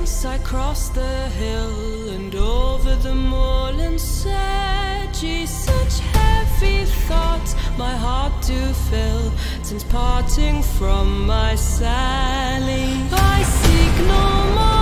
Since I crossed the hill and over the moorland sedgy, such heavy thoughts my heart do fill, since parting from my Sally. I seek no more